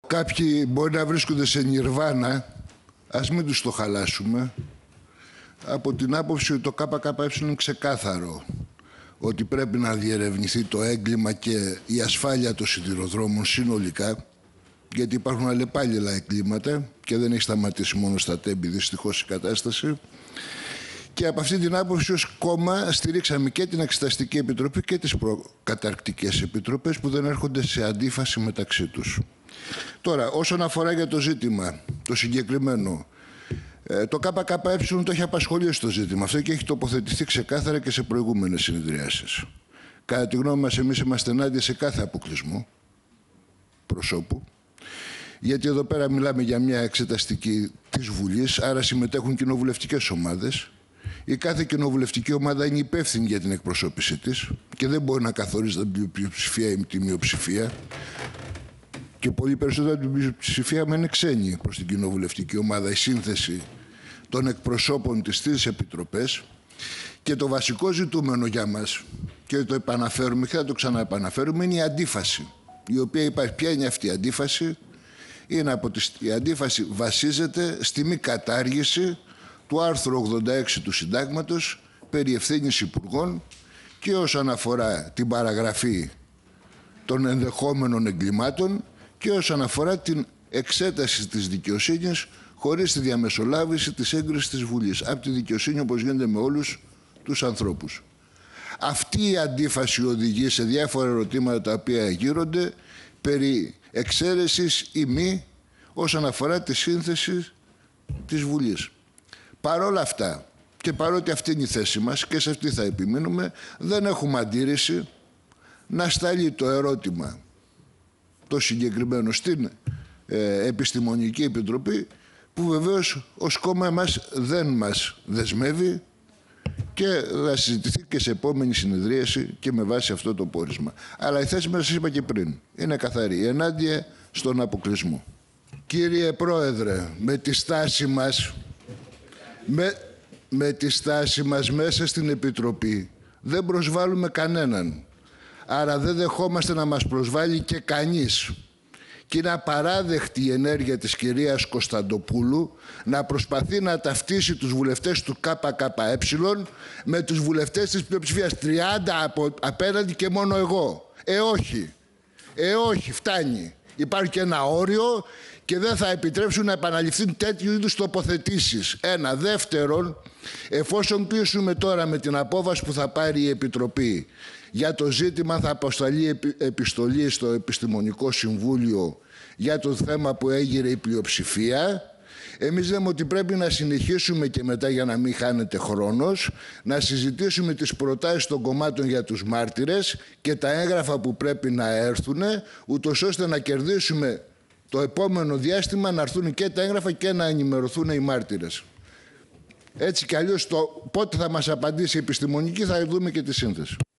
Κάποιοι μπορεί να βρίσκονται σε νιρβάνα, ας μην τους το χαλάσουμε, από την άποψη ότι το ΚΚΕ είναι ξεκάθαρο ότι πρέπει να διερευνηθεί το έγκλημα και η ασφάλεια των σιδηροδρόμων συνολικά, γιατί υπάρχουν αλλεπάλληλα εγκλήματα και δεν έχει σταματήσει μόνο στα Τέμπη δυστυχώς η κατάσταση. Και από αυτή την άποψη ως κόμμα στηρίξαμε και την Εξεταστική Επιτροπή και τις προκαταρκτικές επιτροπές που δεν έρχονται σε αντίφαση μεταξύ τους. Τώρα, όσον αφορά για το ζήτημα, το συγκεκριμένο, το ΚΚΕ το έχει απασχολήσει το ζήτημα αυτό και έχει τοποθετηθεί ξεκάθαρα και σε προηγούμενες συνεδριάσεις. Κατά τη γνώμη μας, εμείς είμαστε ενάντια σε κάθε αποκλεισμό προσώπου, γιατί εδώ πέρα μιλάμε για μια εξεταστική της Βουλής, άρα συμμετέχουν κοινοβουλευτικές ομάδες. Η κάθε κοινοβουλευτική ομάδα είναι υπεύθυνη για την εκπροσώπησή της και δεν μπορεί να καθορίζει την πλειοψηφία ή τη μειοψηφία. Και πολύ περισσότερο την πλειοψηφία με είναι ξένη προς την κοινοβουλευτική ομάδα η σύνθεση των εκπροσώπων της στις επιτροπές. Και το βασικό ζητούμενο για μας, και το επαναφέρουμε και θα το ξαναεπαναφέρουμε, είναι η αντίφαση. Η οποία υπάρχει. Ποια είναι αυτή η αντίφαση? Η αντίφαση βασίζεται στη μη κατάργηση του άρθρου 86 του Συντάγματος περί ευθύνης υπουργών και όσον αφορά την παραγραφή των ενδεχόμενων εγκλημάτων και όσον αφορά την εξέταση της δικαιοσύνης χωρίς τη διαμεσολάβηση της έγκρισης της Βουλής. Από τη δικαιοσύνη όπως γίνεται με όλους τους ανθρώπους. Αυτή η αντίφαση οδηγεί σε διάφορα ερωτήματα τα οποία γύρονται περί εξαίρεσης ή μη όσον αφορά τη σύνθεση της Βουλής. Παρόλα αυτά και παρότι αυτή είναι η θέση μας και σε αυτή θα επιμείνουμε, δεν έχουμε αντίρρηση να σταλεί το ερώτημα το συγκεκριμένο στην Επιστημονική Επιτροπή, που βεβαίως ως κόμμα μας δεν μας δεσμεύει και θα συζητηθεί και σε επόμενη συνεδρίαση και με βάση αυτό το πόρισμα. Αλλά η θέση μας, σας είπα και πριν, είναι καθαρή, ενάντια στον αποκλεισμό. Κύριε Πρόεδρε, με τη στάση μας μέσα στην Επιτροπή δεν προσβάλλουμε κανέναν. Άρα δεν δεχόμαστε να μας προσβάλλει και κανείς. Και είναι απαράδεκτη η ενέργεια της κυρίας Κωνσταντοπούλου να προσπαθεί να ταυτίσει τους βουλευτές του ΚΚΕ με τους βουλευτές της πλειοψηφίας. 30 απέναντι και μόνο εγώ. Όχι, φτάνει. Υπάρχει και ένα όριο και δεν θα επιτρέψουν να επαναληφθούν τέτοιου είδους τοποθετήσεις. Ένα. Δεύτερον, εφόσον κλείσουμε τώρα με την απόφαση που θα πάρει η Επιτροπή για το ζήτημα, θα αποσταλεί επιστολή στο Επιστημονικό Συμβούλιο για το θέμα που έγειρε η πλειοψηφία. Εμείς λέμε ότι πρέπει να συνεχίσουμε και μετά, για να μην χάνεται χρόνος, να συζητήσουμε τις προτάσεις των κομμάτων για τους μάρτυρες και τα έγγραφα που πρέπει να έρθουν, ούτως ώστε να κερδίσουμε το επόμενο διάστημα να έρθουν και τα έγγραφα και να ενημερωθούν οι μάρτυρες. Έτσι κι αλλιώς πότε θα μας απαντήσει η Επιστημονική θα δούμε και τη σύνθεση.